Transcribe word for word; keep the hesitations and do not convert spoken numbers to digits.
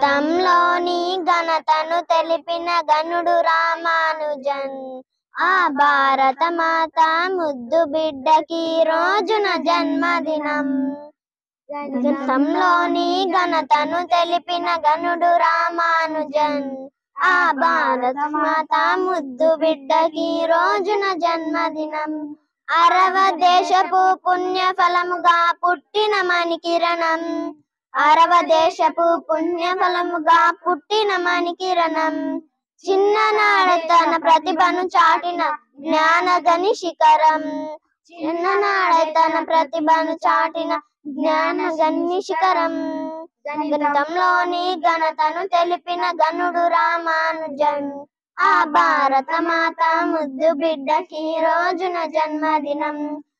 గణితంలోని ఘనతను తెలిపిన గణుడు రామానుజన్. ఆ భారత మాత ముద్దు బిడ్డకి రోజున జన్మదినం. గణితంలోని ఘనతను తెలిపిన గణుడు రామానుజన్. ఆ భారత మాత ముద్దు బిడ్డకి రోజున జన్మదినం. అరవ దేశపు పుణ్య ఫలముగా పుట్టిన మణికిరణం. అరవ దేశపు పుణ్య ఫలముగా పుట్టిన మణికిరణం. చిన్ననాడే తన ప్రతిభను చాటిన జ్ఞానగని శిఖరం. చిన్ననాడే తన ప్రతిభను చాటిన జ్ఞానగని శిఖరం. గణితంలోని ఘనతను తెలిపిన గణుడు రామానుజన్. ఆ భారత మాత ముద్దు బిడ్డకి రోజున జన్మదినం.